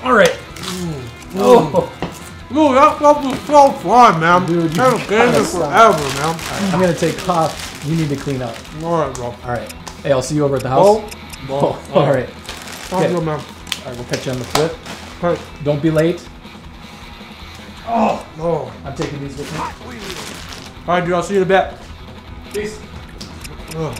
All right. Oh. Dude, that stuff was so fun, man. Dude, you I've game this forever, man. Right, I'm gonna take off. You need to clean up. Alright, bro. Alright. Hey, I'll see you over at the house. Oh, alright. Sounds good, man. Alright, we'll catch you on the flip. Hey. Don't be late. Oh. I'm taking these with me. Alright, dude, I'll see you in a bit. Peace. Ugh.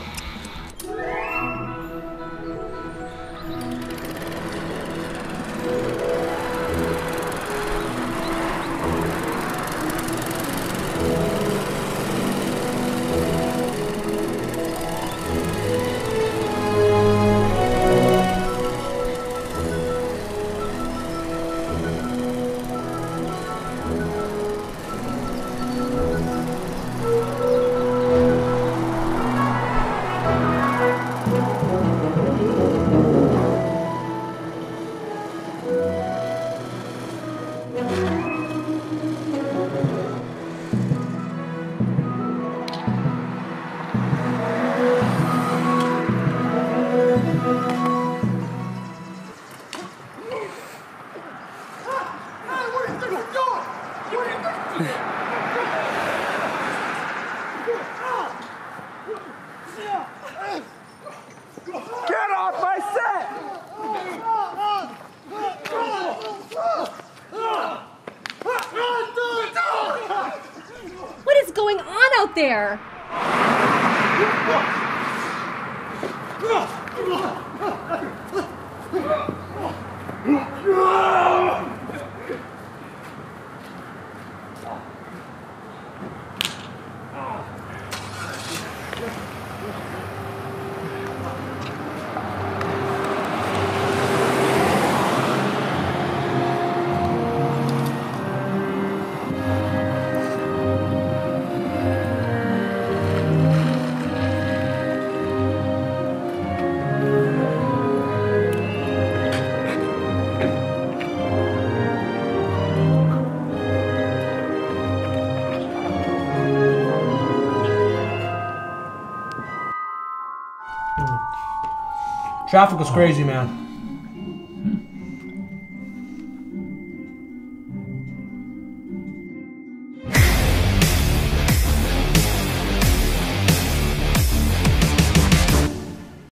Get off my set! What is going on out there? Traffic was crazy, man.